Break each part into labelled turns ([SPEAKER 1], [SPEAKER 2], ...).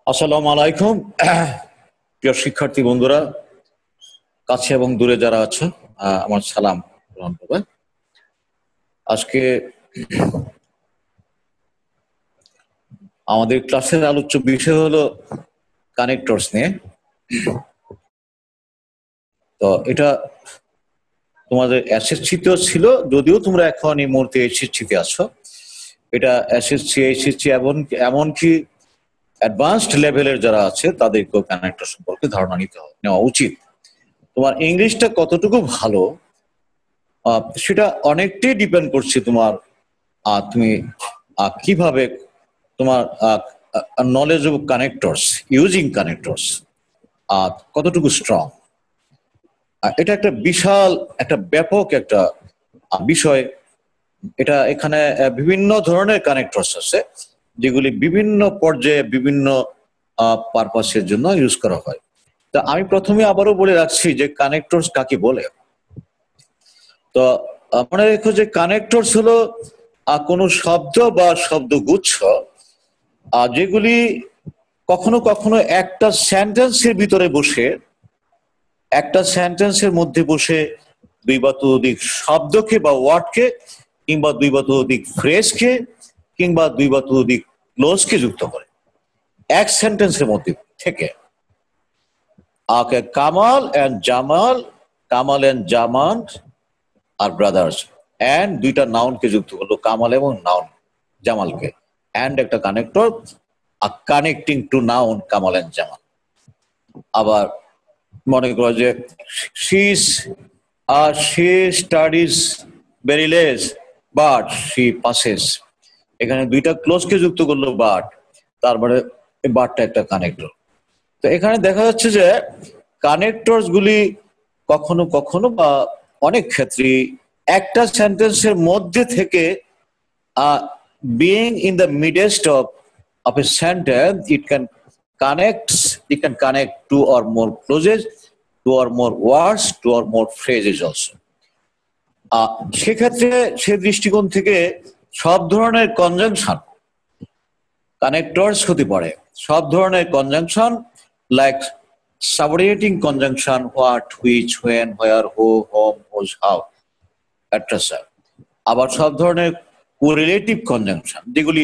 [SPEAKER 1] আসসালামু আলাইকুম প্রিয় শিক্ষার্থী বন্ধুরা, কাছে এবং দূরে যারা আছো, আমার সালাম গ্রহণ করবে। আজকে আমাদের ক্লাসের আলোচ্য বিষয় হলো কানেক্টরস নিয়ে। তো এটা তোমাদের এসএসসিতেও ছিল, যদিও তোমরা এখন এই মুহূর্তে এসএসসিতে আছো। এটা এসএসসি এমনকি অ্যাডভান্সড লেভেলের যারা আছে তাদেরকেও কানেক্টর সম্পর্কে ধারণা নেওয়া উচিত। তোমার ইংলিশটা কতটুকু ভালো সেটা অনেকটাই ডিপেন্ড করছে তুমি কিভাবে তোমার knowledge of connectors, using connectors কতটুকু স্ট্রং। এটা একটা বিশাল, একটা ব্যাপক একটা বিষয়। এখানে বিভিন্ন ধরনের কানেক্টরস আছে যেগুলি বিভিন্ন পর্যায়ে বিভিন্ন পারপাসের জন্য ইউজ করা হয়। তা আমি প্রথমে আবারও বলে রাখছি যে কানেক্টরস কাকে বলে। তো মনে রেখো যে কানেক্টরস হলো কোনো শব্দ বা শব্দগুচ্ছ যেগুলি কখনো কখনো একটা সেন্টেন্সের ভিতরে বসে, একটা সেন্টেন্সের মধ্যে বসে দুই বা ততোধিক শব্দকে বা ওয়ার্ডকে, কিংবা দুই বা ততোধিক ফ্রেজকে, কিংবা দুই বা ততোধিক ক্লোজকে যুক্ত করে এক সেন্টেন্সের মধ্যে থেকে। কামাল এন্ড জামান আর ব্রাদার্স, এন্ড দুইটা নাউনকে যুক্ত করলো, কামাল এবং নাউন জামালকে, এন্ড একটা connector connecting to noun Kamal and Jamal. আবার মনে করো যে she studies very less but she passes, এখানে দুইটা ক্লোজকে যুক্ত করলো বাট, তারপরে বাটটা একটা কানেক্টর। তো এখানে দেখা যাচ্ছে যে কানেক্টরস গুলি কখনো কখনো বা অনেক ক্ষেত্রে একটা সেন্টেন্সের মধ্যে থেকে being in the midst of a sentence, it can connect two or more clauses, two or more words, two or more phrases also. সেক্ষেত্রে সে দৃষ্টিকোণ থেকে সব ধরনের কনজাংশন কানেক্টরস হতে পারে। সব ধরনের conjunction, like subordinating conjunction, what, which, when, where, who, whom, whose, how, etcetera. আবার সব ধরনের কোরিলেটিভ কনজাংশন যেগুলি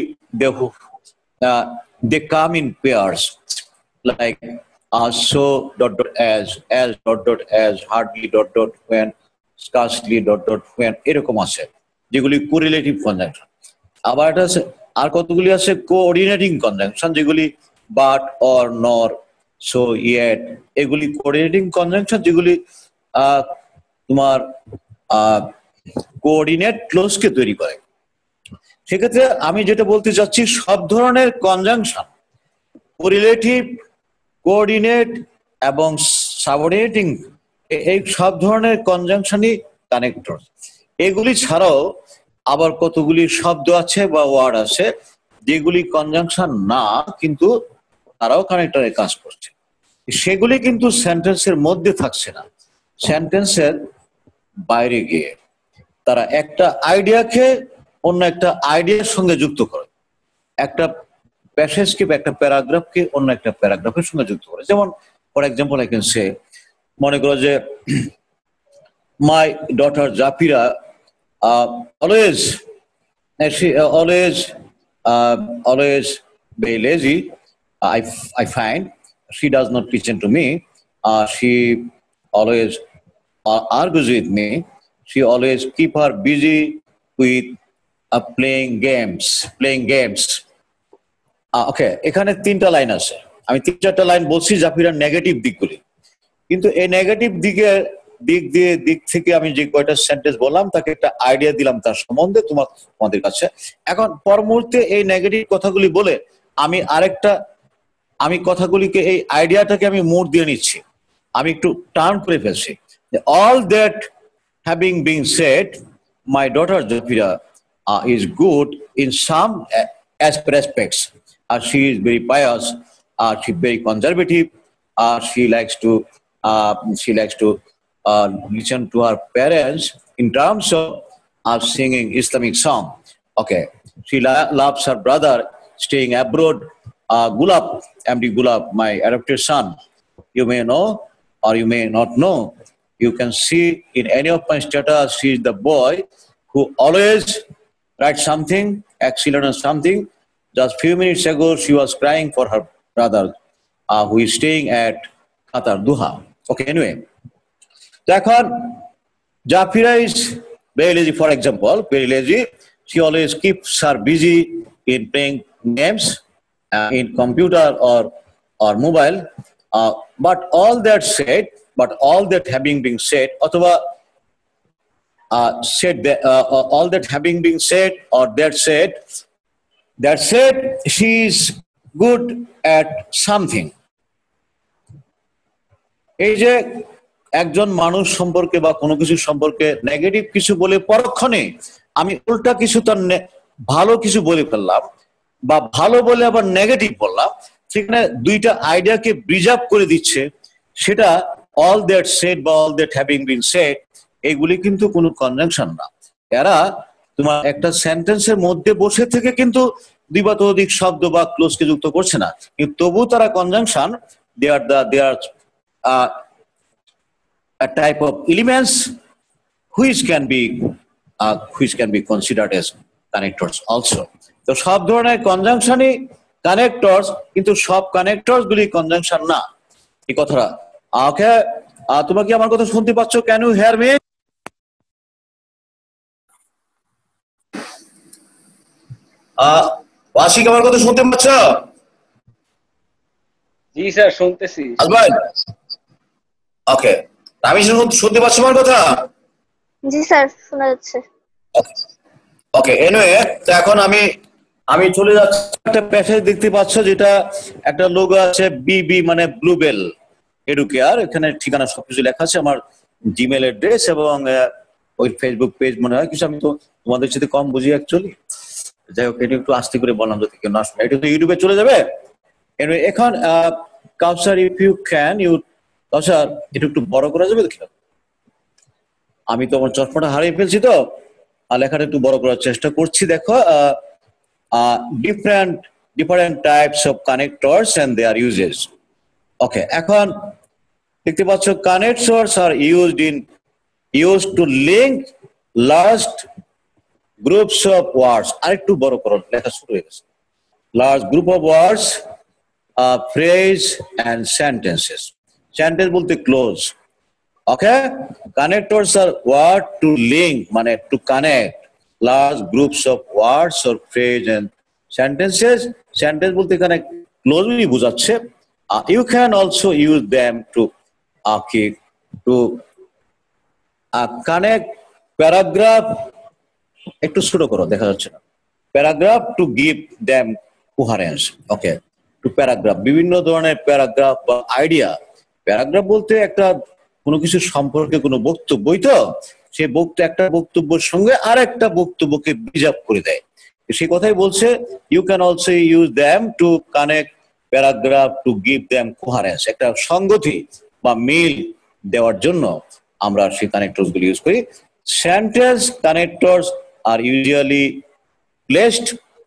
[SPEAKER 1] they come in pairs, like so as as, hardly when, scarcely when, এরকম আছে যেগুলি কোরিলেটিভ কনজাংশন। আবার এটা আছে আর কতগুলি আছে কোঅর্ডিনেটিং কনজাংশন, যেগুলি but, or, nor, so, yet, এগুলি কোঅর্ডিনেটিং কনজাংশন যেগুলি তোমার কোঅর্ডিনেট ক্লোজকে তৈরি করে। সেক্ষেত্রে আমি যেটা বলতে চাচ্ছি, সব ধরনের কনজাংশন, কোরিলেটিভ, কোঅর্ডিনেট এবং সাবঅর্ডিনেটিং, এই সব ধরনের কনজাংশনই কানেক্টর। এগুলি ছাড়াও আবার কতগুলি শব্দ আছে বা ওয়ার্ড আছে যেগুলি কনজাংশন না, কিন্তু তারাও কানেক্টরের কাজ করছে। সেগুলি কিন্তু সেন্টেন্সের মধ্যে থাকছে না, সেন্টেন্সের বাইরে গিয়ে তারা একটা আইডিয়াকে অন্য একটা আইডিয়ার সঙ্গে যুক্ত করে, একটা প্যাসেজকে বা একটা প্যারাগ্রাফকে অন্য একটা প্যারাগ্রাফের সঙ্গে যুক্ত করে। যেমন for example I can say, মনে করো যে my daughter Zafira always she always very lazy. I find she does not listen to me. She always argues with me. She always keep her busy with playing games. Okay, এখানে তিনটা line আছে, আমি তিন চারটা line বলছি জাফিরার negative দিকগুলি, কিন্তু এই নেগেটিভ দিক থেকে আমি যে কয়টা সেন্টেন্স বললাম তাকে একটা আইডিয়া দিলাম তার সম্বন্ধে তোমাদের কাছে। এখন পর মুহূর্তে এই নেগেটিভ কথাগুলি বলে আমি কথাগুলিকে, এই আইডিয়াটাকে আমি মোড় দিয়ে নিচ্ছি, আমি একটু টার্ন করে ফেলছি। All that having being said, my daughter Zafira is good in some aspects. She is very pious, she is very conservative, she likes to listen to her parents in terms of singing Islamic song. Okay, she loves her brother staying abroad. Gulab MD Gulab, my adopted son. You may know or you may not know. You can see in any of my status, she is the boy who always writes something, excellent or something. Just few minutes ago, she was crying for her brother who is staying at Qatar, Doha. Okay, anyway. এখন Jafira is very lazy, for example, very lazy. She always keeps her busy in playing games in computer or mobile. But all that having been said, অথবা all that having been said, or that said, she is good at something. এই যে একজন মানুষ সম্পর্কে বা কোনো কিছু সম্পর্কে নেগেটিভ কিছু বলে পরক্ষণে আমি উল্টা কিছু তার ভালো কিছু বলে ফেললাম, বা ভালো বলে আবার নেগেটিভ বললাম, সেখানে দুইটা আইডিয়াকে ব্রিজ আপ করে দিচ্ছে, সেটা অল দ্যাট সেড বা all that having been said, এগুলি কিন্তু কোনো কনজাংশন না। এরা তোমার একটা সেন্টেন্সের মধ্যে বসে থেকে কিন্তু দুই বা ততোধিক শব্দ বা ক্লোজকে যুক্ত করছে না, কিন্তু তবু তারা conjunction, they are a type of elements which can be considered as connectors also. তো সব ধরনের কনজাংশনই কানেক্টরস, কিন্তু সব কানেক্টরস গুলি কনজাংশন না, এই কথাটা। ওকে, তোমরা কি আমার কথা শুনতে পাচ্ছ? Can you hear me? Ashiq, আমার কথা শুনতে পাচ্ছ?
[SPEAKER 2] জি স্যার, শুনতেছি।
[SPEAKER 1] ওকে, আমি শুনতে পাচ্ছি আমার কথা?
[SPEAKER 3] জি স্যার, শোনা যাচ্ছে।
[SPEAKER 1] ওকে, এনিওয়ে, তো এখন আমি চলে যাচ্ছি একটা প্যাসেজ দেখতে পাচ্ছ, যেটা একটা লোগো আছে বিবি মানে ব্লুবেল এডুকেয়ার, এখানে ঠিকানা সবকিছু লেখা আছে, আমার জিমেল অ্যাড্রেস এবং ওই ফেসবুক পেজ মনে হয় কিছু। আমি তো তোমাদের সাথে কম বুঝি অ্যাকচুয়ালি, যাই হোক এটা একটু আস্তে করে বললাম যদি কেউ না শুনে, এটা তো ইউটিউবে চলে যাবে। এনিওয়ে, এখন Kawsar, if you can Kawsar এটা একটু বড় করা যাবে দেখলাম, আমি তো আমার চশমাটা হারিয়ে ফেলছি, তো লেখাটা একটু বড় করার চেষ্টা করছি। দেখো, different types of connectors and their uses. ওকে, এখন দেখতে পাচ্ছ connectors are used to link large groups of words. আরেকটু বড় করো, লেখা শুরু হয়ে গেছে। Large group of words, phrase and sentences. Sentence বলতে close. Okay, connectors are what to link, মানে to connect large groups of words or phrase and sentences. Sentence বলতে এখানে ক্লোজলি বোঝাচ্ছে। You can also use them to connect paragraph, একটু ছোট করো, দেখা যাচ্ছে না, paragraph to give them coherence. Okay, to paragraph, বিভিন্ন ধরনের প্যারাগ্রাফ বা আইডিয়া। প্যারাগ্রাফ বলতে একটা কোনো কিছু সম্পর্কে কোনো বক্তব্যই, তো সেই একটা বক্তব্যের সঙ্গে আর একটা বক্তব্যকে ব্রিজ আপ করে দেয়, সেই কথাই বলছে। You can also use them to connect paragraph to give them coherence, একটা সংগতি বা মিল দেওয়ার জন্য আমরা সেই কানেক্টরস গুলো ইউজ করি। Sentence connectors are usually placed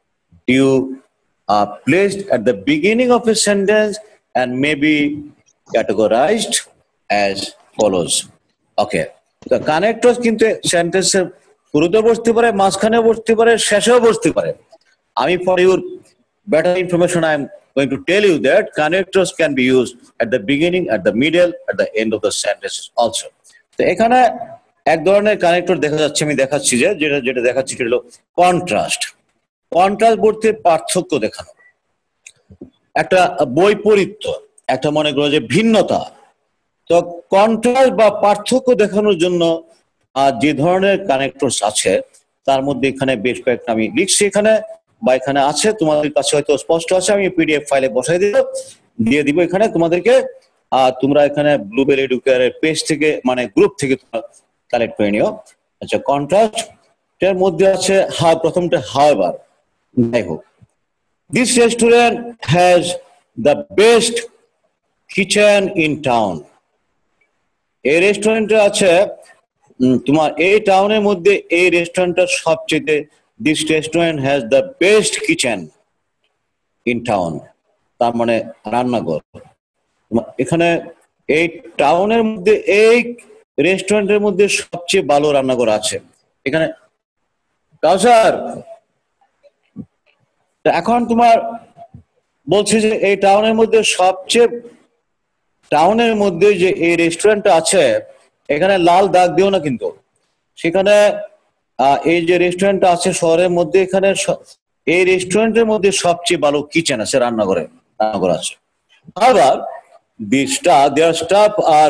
[SPEAKER 1] at the beginning of a sentence and may be categorized as follows. Okay, the connectors কিন্তু সেন্টেন্সের শুরুতে বসতে পারে, মাঝখানে বসতে পারে, শেষেও বসতে পারে। আমি for your better information I am going to tell you that connectors can be used at the beginning, at the middle, at the end of the sentences also. তো এখানে এক ধরনের কানেক্টর দেখা যাচ্ছে, আমি দেখাচ্ছি যেটা দেখাচ্ছি সেটা হলো কন্ট্রাস্ট। কন্ট্রাস্ট বলতে পার্থক্য দেখানো, একটা বৈপরীত্য, একটা মনে করো যে ভিন্নতা। তো কন্ট্রাস্ট বা পার্থক্য দেখানোর জন্য যে ধরনের কানেক্টরস আছে তার মধ্যে এখানে বেশ কয়েকটা আমি লিখছি এখানে, বা এখানে আছে, তোমাদের কাছে হয়তো স্পষ্ট আছে, আমি পিডিএফ ফাইলে বসাই দিয়ে দিব এখানে তোমাদেরকে। তোমরা এখানে ব্লুবেল এডুকেয়ারের পেজ থেকে মানে গ্রুপ থেকে তোমরা কালেক্ট করে নিও। আচ্ছা, কন্ট্রাস্ট এর মধ্যে আছে প্রথমটা হাওয়েভার, যাই হোক, this restaurant has the best kitchen in town. এই রেস্টুরেন্টে আছে তোমার এই টাউনের মধ্যে এই রেস্টুরেন্টটা সবচেয়ে, this restaurant has the best kitchen in town. তার মানে রান্নাঘর। এখানে এই টাউনের মধ্যে এই রেস্টুরেন্টের মধ্যে সবচেয়ে ভালো রান্নাঘর আছে এখানে। কাউসার, এখন তোমার বলছি যে এই টাউনের মধ্যে যে এই রেস্টুরেন্টটা আছে, এখানে লাল দাগ দিও না কিন্তু। সেখানে এই যে রেস্টুরেন্টটা আছে শহরের মধ্যে, এখানে এই রেস্টুরেন্টের মধ্যে সবচেয়ে ভালো কিচেন আছে, রান্নাঘর আছে। আবার their staff are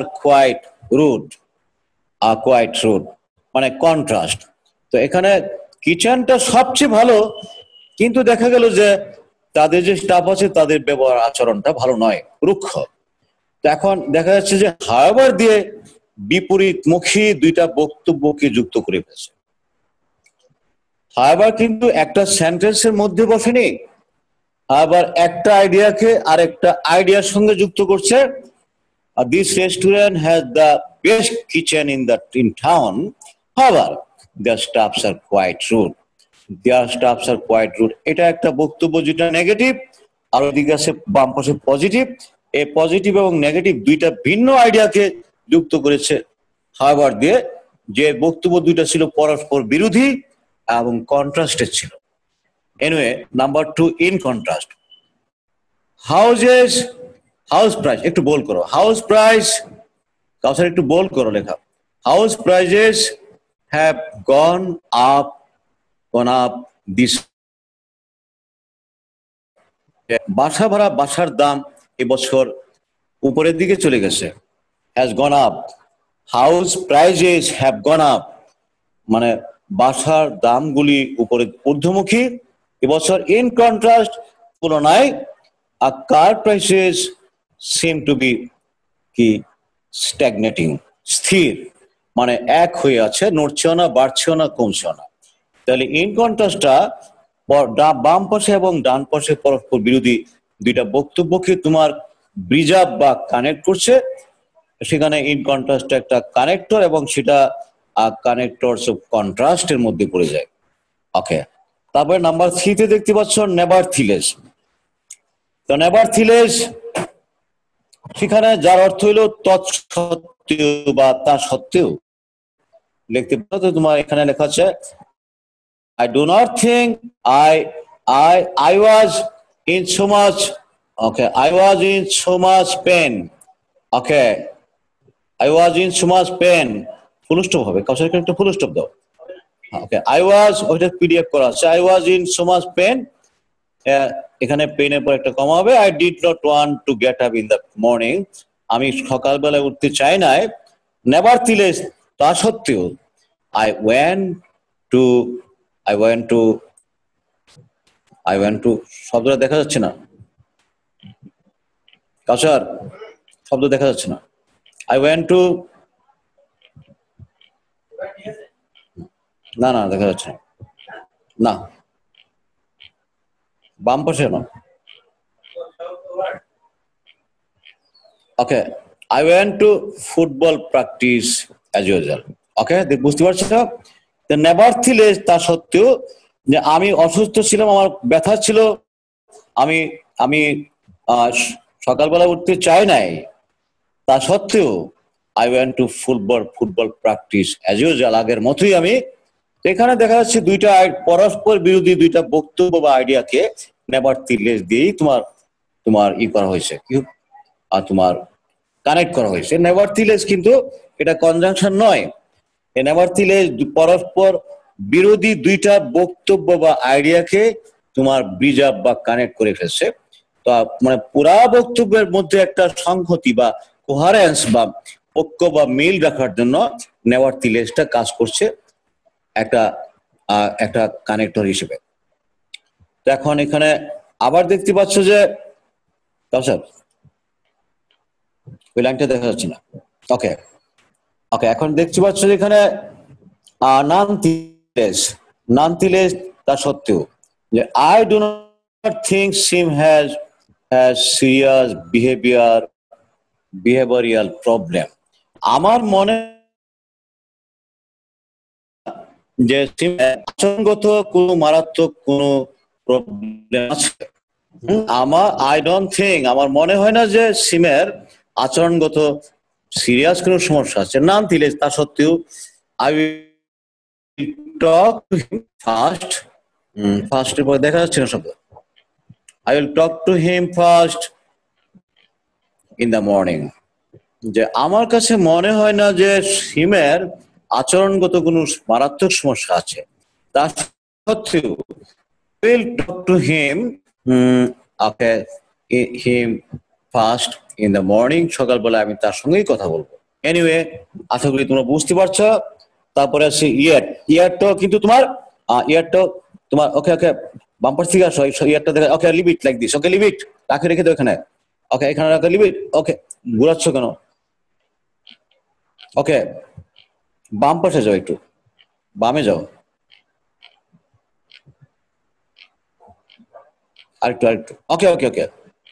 [SPEAKER 1] quite rude, মানে কন্ট্রাস্ট। তো এখানে কিচেনটা সবচেয়ে ভালো, কিন্তু দেখা গেল যে তাদের যে স্টাফ আছে তাদের ব্যবহার আচরণটা ভালো নয়, রুক্ষ। তো এখন দেখা যাচ্ছে যে হাওয়ার দিয়ে বিপরীতমুখী দুইটা বক্তব্যকে যুক্ত করে ফেলেছে। হাওয়ার কিন্তু একটা সেন্টেন্সের মধ্যে বসেনি, আবার একটা আইডিয়াকে আরেকটা আইডিয়ার সঙ্গে যুক্ত করছে। This restaurant has the best kitchen in town. However, their staffs are quite rude. এটা একটা বক্তব্য যেটা নেগেটিভ, আর ওদিকে আছে বাম পাশে পজিটিভ। এই পজিটিভ এবং নেগেটিভ দুইটা ভিন্ন আইডিয়াকে যুক্ত করেছে হাওয়ার দিয়ে, যে বক্তব্য দুইটা ছিল পরস্পর বিরোধী এবং কন্ট্রাস্টেড ছিল। Anyway, number 2, in contrast. House price, একটু বোল্ড করো। হাউস প্রাইস, কাউসার একটু বোল্ড করো লেখা। House prices have gone up this. বাসার দাম এবছর উপরের দিকে চলে গেছে। Has gone up, house prices have gone up, মানে বাসার দামগুলি উপরে ঊর্ধ্বমুখী এবছর। ইন কন্ট্রাস্ট, তুলনায় car prices seem to be কি স্ট্যাগনেটিং, স্থির, মানে এক হয়ে আছে, নড়ছেও না, বাড়ছেও না, কমছেও না। তাহলে ইন কন্ট্রাস্টটা বাম পাশে এবং ডান পাশে পরস্পর বিরোধী দুইটা বক্তব্যকে তোমার ব্রিজ আপ বা কানেক্ট করছে। সেখানে ইন কন্ট্রাস্ট একটা কানেক্টর, এবং সেটা কানেক্টরস অফ কন্ট্রাস্টের মধ্যে পড়ে যায়। ওকে, তারপরে নাম্বার 3-তে দেখতে পাচ্ছ নেভারথিলেস। তো নেভারথিলেস, সেখানে যার অর্থ হইল তৎসত্ত্বেও বা তা সত্ত্বেও। লিখতে পারো তো, তোমার এখানে লেখা আছে I do not think I was in so much, okay, I was in so much pain, okay, I was in so much pain, full stop হবে, কাউসার একটা ফুল স্টপ দাও। ওকে, I was, ওইটা পিডিএফ করা আছে, I was in so much pain, এখানে পেনের পর একটা কমা হবে। I did not want to get up in the morning, আমি সকালবেলায় উঠতে চাই নাই। নেভারথিলেস, তা সত্ত্বেও। I went to শব্দটা দেখা যাচ্ছে না কাউসার, শব্দ দেখা যাচ্ছে না। I went to, না দেখা যাচ্ছে না, বাম পাশে না। ওকে, I went to football practice as usual. ওকে, বুঝতে পারছো? নেভারথিলেস, তা সত্ত্বেও, যে আমি অসুস্থ ছিলাম, আমার ব্যথা ছিল, আমি আমি সকালবেলা উঠতে চাই নাই, তা সত্ত্বেও I went to football practice as usual, আগের মতোই আমি। এখানে দেখা যাচ্ছে দুইটা পরস্পর বিরোধী দুইটা বক্তব্য বা আইডিয়াকে নেভারথিলেস দিয়েই তোমার করা হয়েছে, তোমার কানেক্ট করা হয়েছে। নেভারথিলেস কিন্তু এটা কনজাংশন নয়। নেভারথিলেস পরস্পর বিরোধী দুইটা বক্তব্য বা আইডিয়াকে তোমার ব্রিজ আপ বা কানেক্ট করে ফেলছে। তো মানে পুরা বক্তব্যের মধ্যে একটা সংহতি বা কোহারেন্স বা ঐক্য বা মিল রাখার জন্য নেভারথিলেসটা কাজ করছে একটা কানেক্টর হিসেবে। তো এখন এখানে আবার দেখতে পাচ্ছ যে, স্যার ওই লাইনটা দেখা যাচ্ছে না। ওকে, এখন দেখতে পাচ্ছ যে এখানে নানথিলেস, তা সত্ত্বেও, যে I do not think Sim has serious behavioral problem. আমার মনে যে সিম আচরণগত কোনো মারাত্মক কোনো প্রবলেম আছে। আই ডোন্ট থিঙ্ক, আমার মনে হয় না যে সিমের আচরণগত সিরিয়াস কোনো সমস্যা আছে। নাম দিলে তা সত্ত্বেও I will talk to him first. ফার্স্টের পরে দেখা যাচ্ছে না শব্দ। I will talk to him first in the morning. যে আমার কাছে মনে হয় না যে সিমের আচরণগত কোনো মারাত্মক সমস্যা আছে, তা সত্ত্বেও will talk to him okay him first in the morning, সকালবেলা আমি তার সঙ্গেই কথা বলবো। এনিওয়ে, আশা করি তোমরা বুঝতে পারছো। তারপরে আছে ইয়ারটাও কিন্তু তোমার তোমার ওকে ওকে বাম্পার থেকে আসো, ইয়ারটা দেখা। Okay leave it like this, okay leave it, রেখে দাও এখানে। ওকে এখানে রাখো, লিভ ইট। ওকে ঘুরাচ্ছ কেন? ওকে বাম পাশে যাও, একটু বামে যাও, আরেকটু আরেকটু। ওকে ওকে ওকে।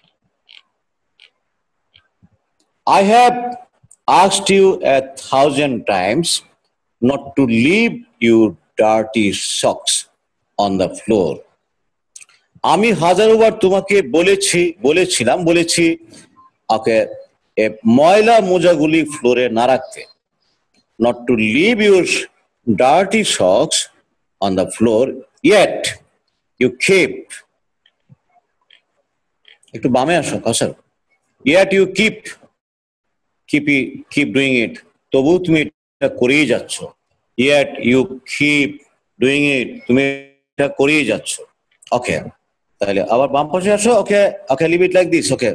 [SPEAKER 1] I have asked you 1,000 times not to leave your dirty socks on the floor. আমি হাজারোবার তোমাকে বলেছি ওকে ময়লা মোজাগুলি ফ্লোরে না রাখতে। Not to leave your dirty socks on the floor, yet you keep, একটু বামে আসো কাসার, yet you keep doing it, তবু তুমি এটা করেই যাচ্ছ। yet you keep doing it, তুমি এটা করেই যাচ্ছ। ওকে, তাহলে আবার বাম পাশে আসো। Okay okay leave it like this. Okay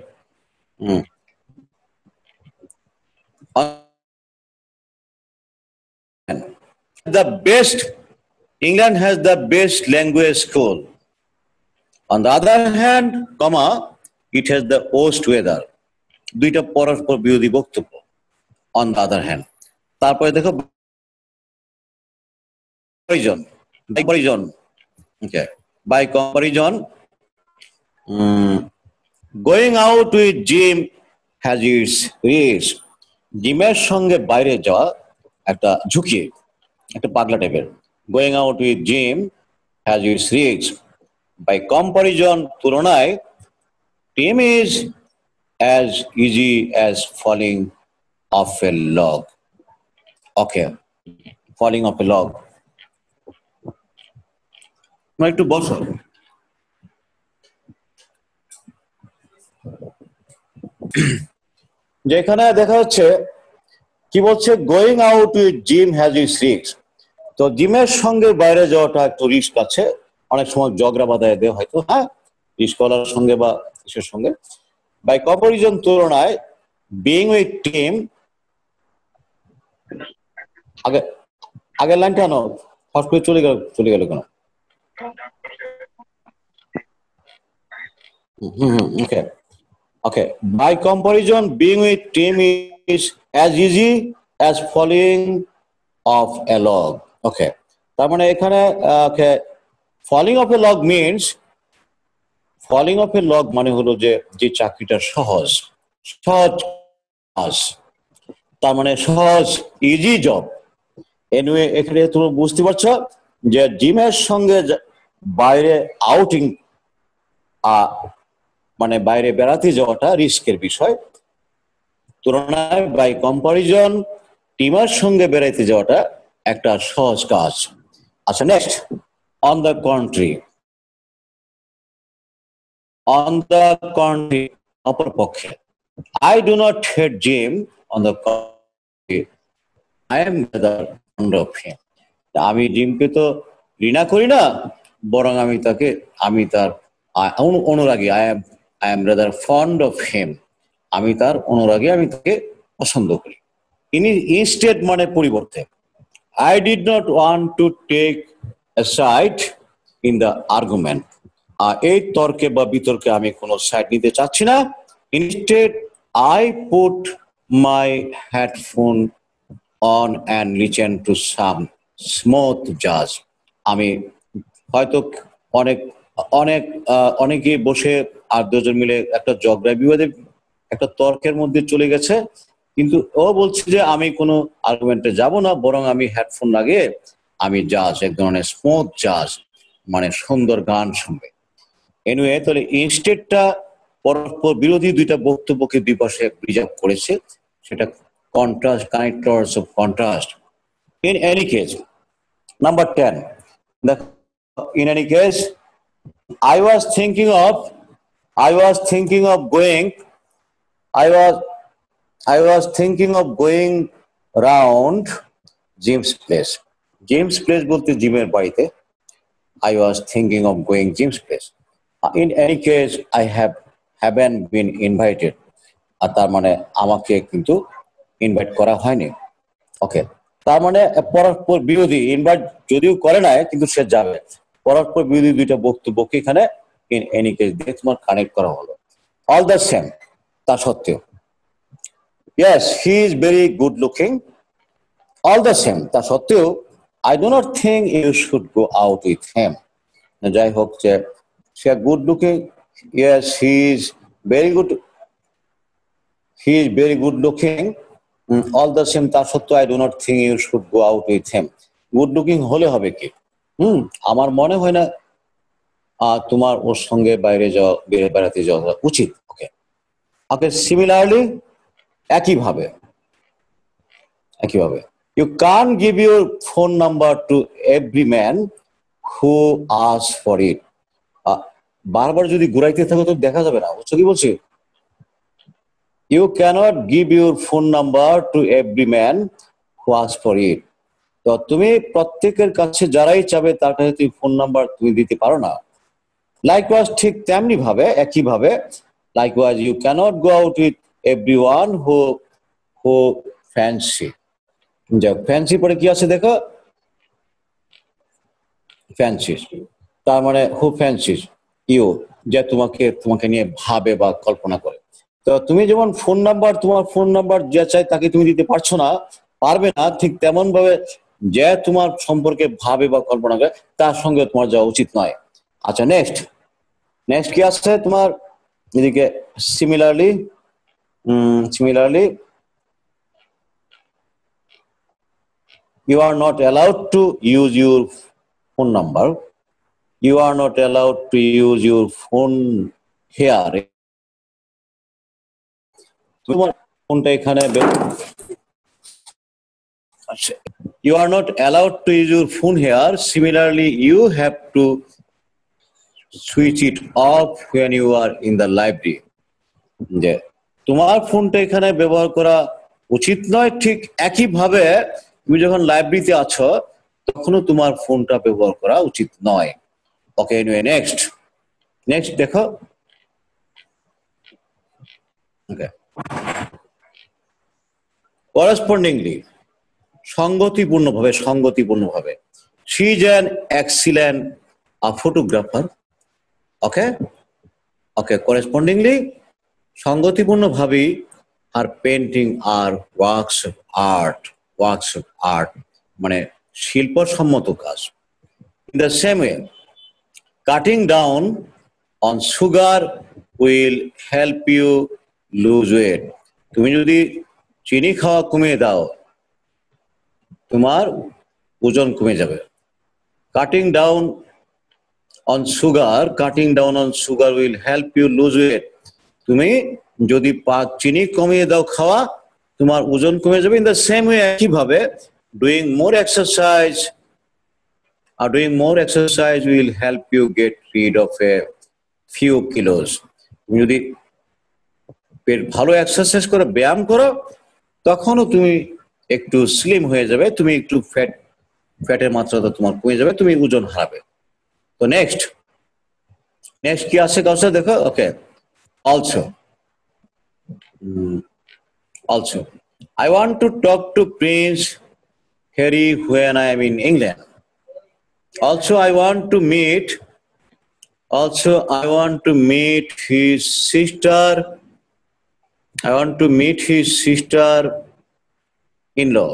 [SPEAKER 1] the best, England has the best language school. On the other hand, comma, it has the worst weather. দুইটা পরস্পর বিরোধী বক্তব্য। On the other hand, তারপরে দেখো comparison, okay, by comparison, going out with Jim has its risks. জিমের সঙ্গে বাইরে যাওয়া একটা ঝুঁকি, একটা পাগলা টাইপের। Going out with Jim has its risk. By comparison, তুলনায়, Tim is as easy as falling off a log. Okay, falling off a log. একটু বসো। যেখানে দেখা যাচ্ছে কি বলছে, going out with Jim has its risk. তো জিমের সঙ্গে বাইরে যাওয়াটা একটু রিস্ক আছে। অনেক সময় ঝগড়া বাঁধায় দেয় হয়তো, হ্যাঁ, রিস্কওয়ালার সঙ্গে বা কিসের সঙ্গে। বাই কম্পারিজন, তুলনায়, বিং উইথ টিম, আগের লাইনটা আনো, হট করে চলে গেল কেন? Okay okay. By comparison, being with Tim is as easy as falling off a log. Okay, তার মানে এখানে okay, falling off a log means, falling off a log মানে হলো যে চাকরিটা সহজ, তার মানে সহজ, ইজি জব। এনিওয়ে, এখানে তুমি বুঝতে পারছো যে জিমের সঙ্গে বাইরে আউটিং, মানে বাইরে বেড়াতে যাওয়াটা রিস্কের বিষয়, তুলনায় বাই কম্পারিজন টিমের সঙ্গে বেড়াইতে যাওয়াটা একটা সহজ কাজ। আচ্ছা, next, on the contrary. On the contrary, অপরপক্ষে। I do not hate Jim, on the contrary I am rather fond of him. আমি জিমকে তো ঘৃণা করি না, বরং আমি তার অনুরাগী। I am rather fond of him, আমি তার অনুরাগী, আমি তাকে পছন্দ করি। ইনস্টেড মানে পরিবর্তে। I did not want to take a side in the argument. এই তর্কে বা বিতর্কে আমি কোনো সাইড নিতে চাচ্ছি না। Instead, I put my headphone on and listen to some smooth jazz. আমি হয়তো অনেকে বসে আর দুজন মিলে একটা ঝগড়া বিবাদে, একটা তর্কের মধ্যে চলে গেছে, কিন্তু ও বলছে যে আমি কোনো আর্গুমেন্টে যাব না, বরং আমি হেডফোন লাগিয়ে আমি জাজ, এক ধরনের স্মুথ জাজ, মানে সুন্দর গান শুনবে। এনিওয়ে, তাহলে ইনস্টেডটা পরস্পর বিরোধী দুইটা বক্তব্যকে দুই পাশে প্রিজার্ভ করেছে, সেটা contrast, connectors of contrast. In any case, number 10, দেখো, in any case, I was thinking of going, I was thinking of going round Jim's place. Jim's place বলতে জিমের বাড়িতে। I was thinking of going Jim's place. In any case, I haven't been invited. আর তার মানে আমাকে কিন্তু invite করা হয়নি। ওকে, তার মানে পরস্পর বিরোধী, ইনভাইট যদিও করে নাই কিন্তু সে যাবে। পরস্পর বিরোধী দুইটা বক্তব্যকে এখানে ইন এনি কেস দিয়ে তোমার কানেক্ট করা হলো। অল দ্য সেম, তা সত্ত্বেও। Yes, he is very good looking. All the same, তা সত্ত্বেও, I do not think you should go out with him. যাই হোক, যে সে good looking, yes, he is very good looking. All the same, তা সত্ত্বেও, I do not think you should go out with him. Good looking হলে হবে কি, আমার মনে হয় না তোমার ওর সঙ্গে বেড়াতে যাওয়া উচিত। ওকে ওকে, সিমিলারলি, একইভাবে, you can't give your phone number to every man who asks for it. বারবার যদি ঘুরাইতে থাকো তো দেখা যাবে না, বুঝছো কি বলছি? You cannot give your phone number to every man who asks for it. তো তুমি প্রত্যেকের কাছে যারাই চাবে তার কাছে তুমি ফোন নাম্বার তুমি দিতে পারো না। লাইকওয়াইজ, ঠিক তেমনি ভাবে, একইভাবে, likewise, you cannot go out with everyone who fancy. যা ফ্যান্সি পরে কি আছে দেখো, ফ্যান্সিস, তার মানে হু ফ্যান্সিস ইউ, যে তোমাকে নিয়ে ভাবে বা কল্পনা করে। তো তুমি যেমন তোমার ফোন নাম্বার যে চাই তাকে তুমি দিতে পারবে না, ঠিক তেমন ভাবে যে তোমার সম্পর্কে ভাবে বা কল্পনা করে তার সঙ্গে তোমার যাওয়া উচিত নয়। আচ্ছা, নেক্সট কি আছে তোমার এদিকে? Similarly, you are not allowed to use your phone number. You are not allowed to use your phone here. তোমার ফোনটা এখানে, you are not allowed to use your phone here. Similarly, you have to switch it off when you are in the library. যে তোমার ফোনটা এখানে ব্যবহার করা উচিত নয়, ঠিক একইভাবে তুমি যখন লাইব্রেরিতে আছো তখনও তোমার ফোনটা ব্যবহার করা উচিত নয়। ওকে, এনিওয়ে, নেক্সট দেখো। ওকে, করেসপন্ডিংলি, সঙ্গতিপূর্ণভাবে, she is an excellent photographer. Okay, correspondingly, সঙ্গতিপূর্ণভাবে, her painting are works of art, মানে শিল্পসম্মত কাজ। In the same way, cutting down on sugar will help you lose weight. তুমি যদি চিনি খাওয়া কমিয়ে দাও তোমার ওজন কমে যাবে। Cutting down on sugar will help you lose weight. তুমি যদি চিনি কমিয়ে দাও খাওয়া, তোমার ওজন কমে যাবে। ইন দ্য সেম ওয়ে, একইভাবে, doing more exercise will help you get rid of a few kilos. তুমি যদি ভালো এক্সারসাইজ করো, ব্যায়াম করো, তখনও তুমি একটু স্লিম হয়ে যাবে, তুমি একটু ফ্যাটের মাত্রাটা তোমার কমে যাবে, তুমি ওজন হারাবে। তো নেক্সট কি আছে কাছে দেখো। ওকে, also I want to talk to Prince Harry when I am in England. Also I want to meet his sister. I want to meet his sister-in-law.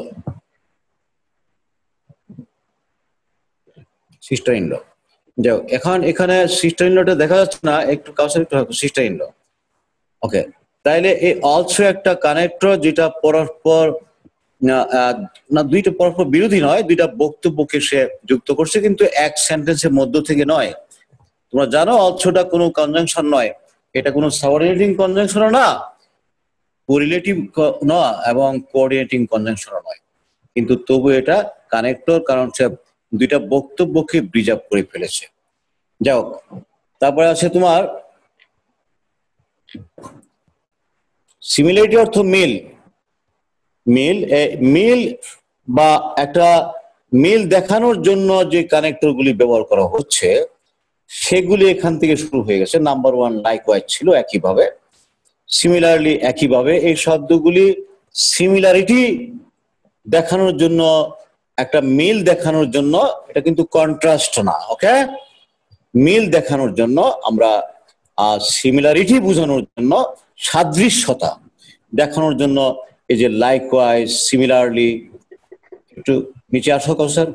[SPEAKER 1] যাও, এখানে সিস্টার-ইন-লটা দেখা যাচ্ছে না, একটু কাছে সিস্টার-ইন-ল। ওকে, তাইলে এই অলসো একটা কানেক্টর, যেটা পরস্পর দুইটা পরস্পর বিরোধী নয়, দুইটা বক্তব্যকে সে যুক্ত করছে, কিন্তু এক সেন্টেন্সের মধ্য থেকে নয়। তোমরা জানো অলসোটা কোনো কনজাংশন নয়, এটা কোনো সাবঅর্ডিনেটিং কনজাংশনও না, কোরিলেটিভ না, এবং কোঅর্ডিনেটিং কনজাংশনও নয়, কিন্তু তবু এটা কানেক্টর, কারণ সে দুইটা বক্তব্যকে ব্রিজ আপ করে ফেলেছে। যাও, তারপরে আছে তোমার সিমিলারিটি অর্থ মিল। মিল বা একটা মিল দেখানোর জন্য যে কানেক্টরগুলি ব্যবহার করা হচ্ছে সেগুলি এখান থেকে শুরু হয়ে গেছে। নাম্বার 1 লাইকওয়াইজ ছিল একইভাবে, সিমিলারলি একইভাবে। এই শব্দগুলি সিমিলারিটি দেখানোর জন্য, একটা মিল দেখানোর জন্য, এটা কিন্তু কন্ট্রাস্ট না, ওকে? মিল দেখানোর জন্য আমরা সিমিলারিটি বোঝানোর জন্য, সাদৃশ্যতা দেখানোর জন্য এই যে লাইকওয়াইজ, সিমিলারলি। একটু নিচে আসো স্যার,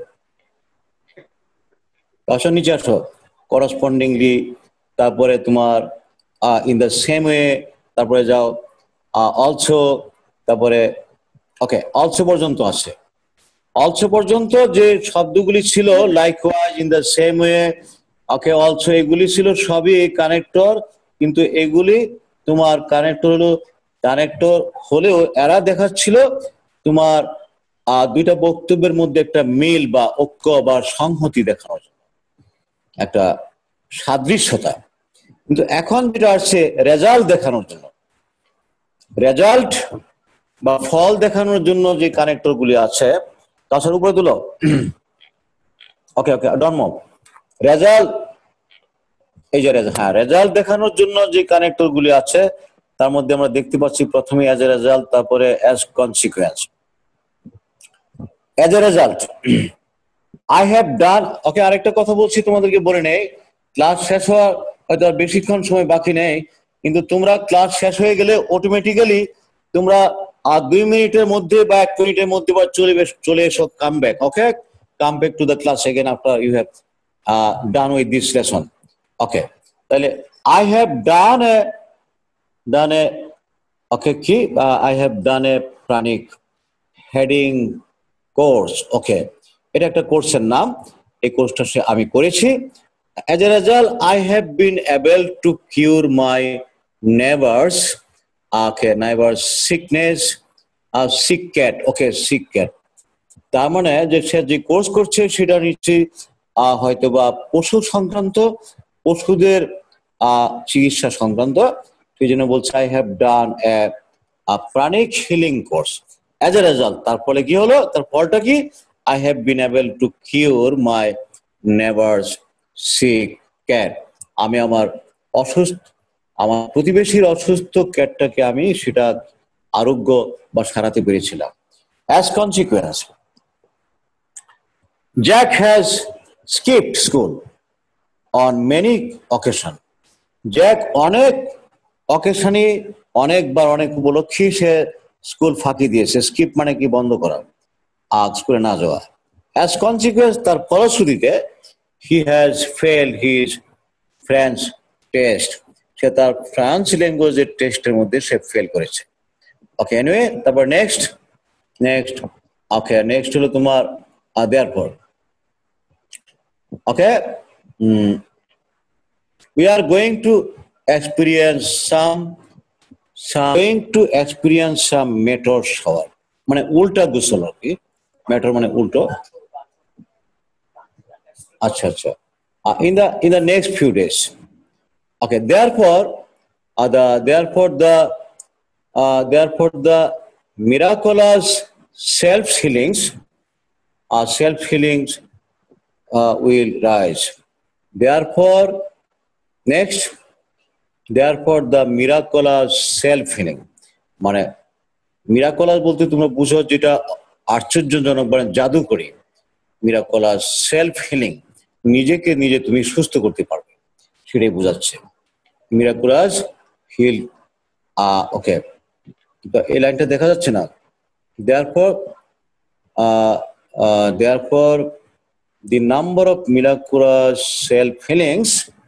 [SPEAKER 1] আসো নিচে আসো। করসপন্ডিংলি, তারপরে তোমার ইন দ্য সেম ওয়ে, তারপরে যাও অলসো, তারপরে ওকে অলসো পর্যন্ত আছে। অলসো পর্যন্ত যে শব্দগুলি ছিল, likewise, in the same way, okay also, এগুলি ছিল সবই কানেক্টর, কিন্তু এগুলি তোমার কানেক্টর হলেও এরা দেখাচ্ছিল তোমার দুইটা বক্তব্যের মধ্যে একটা মিল বা ঐক্য বা সংহতি দেখানোর জন্য, একটা সাদৃশ্যতা। কিন্তু এখন যেটা আসছে রেজাল্ট দেখানোর জন্য, রেজাল্ট বা ফল দেখানোর জন্য যে কানেক্টর গুলি আছে, তাছাড়া উপরে তুলো। ওকে ওকে ডন মুভ। রেজাল্ট, এই যে রেজাল্ট দেখানোর জন্য যে কানেক্টর গুলি আছে তার মধ্যে আমরা দেখতে পাচ্ছি প্রথমে অ্যাজ এ রেজাল্ট, তারপরে as consequence. As a result I have done, okay আরেকটা কথা বলছি তোমাদেরকে বলে নেই, ক্লাস শেষ হওয়ার হয়তো আর বেশিক্ষণ সময় বাকি নেই, কিন্তু তোমরা ক্লাস শেষ হয়ে গেলে অটোমেটিক্যালি তোমরা 2 মিনিটের মধ্যে বা 1 মিনিটের মধ্যে বা চলে এসো, come back, okay, come back to the class again after you have done with this lesson. Okay, তাহলে I have done a okay কি I have done a pranic heading course. Okay, এটা একটা কোর্সের নাম, এই কোর্সটা আমি করেছি। As a result, I have been able to cure my neighbor's sickness, sick cat. Okay, sick cat. তার মানে যে সে যে কোর্স করছে সেটা নিশ্চয়ই হয়তো বা পশু সংক্রান্ত, পশুদের চিকিৎসা সংক্রান্ত, সেই জন্য বলছে I have done a pranic healing course. As a result, তার ফলে কি হলো, তার ফলটা কি, I have been able to cure my neighbour's sick cat. আমি আমার প্রতিবেশীর অসুস্থ ক্যাটটাকে আমি সেটা আরোগ্য বা সারাতে পেরেছিলাম। As consequence, Jack has skipped school on many occasion. Jack অনেক অকেশনে, অনেকবার, অনেক উপলক্ষে সে স্কুল ফাঁকি দিয়েছে। স্কিপ মানে কি, বন্ধ করা, স্কুলে না যাওয়া। অ্যাজ কনসিকুয়েন্স, তার ফলশ্রুতিতে, he has failed his French test, সে তার ফ্রান্স ল্যাঙ্গুয়েজের টেস্টের মধ্যে সে ফেল করেছে। ওকে, এনিওয়ে, তারপর নেক্সট ওকে, নেক্সট হলো তোমার therefore. Okay, we are going to experience some meteor shower, মানে উল্টা গোসল আর কি, মেটর মানে উল্টো। আচ্ছা আচ্ছা, in the next few days. Okay, therefore the miraculous self-healings will rise. Therefore the miraculous self-healing, মানে মিরাকুলাস বলতে তোমরা বুঝো যেটা আশ্চর্যজনক, মানে জাদুকরী। মিরাকুলাস সেলফ হিলিং, নিজেকে নিজে তুমি সুস্থ করতে পারবে, সেটাই বোঝাচ্ছে মিরাকুলাস হিল। ওকে, এই লাইনটা দেখা যাচ্ছে না। therefore the number of miraculous self healing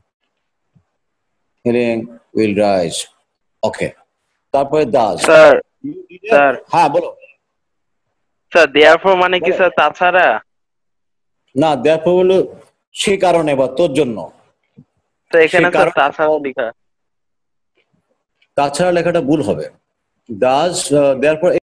[SPEAKER 1] will rise. ওকে, তারপরে দাস।
[SPEAKER 2] স্যার
[SPEAKER 1] হ্যাঁ বলো
[SPEAKER 2] স্যার, দেয়ারফর মানে কি স্যার তাছাড়া?
[SPEAKER 1] না, therefore হলো সেই কারণে বা তোর জন্য।
[SPEAKER 2] তো এখানে
[SPEAKER 1] সেই
[SPEAKER 2] স্যার
[SPEAKER 1] কারণে
[SPEAKER 2] তাছাড়া লেখা।
[SPEAKER 1] তাছাড়া লেখাটা ভুল হবে। Does therefore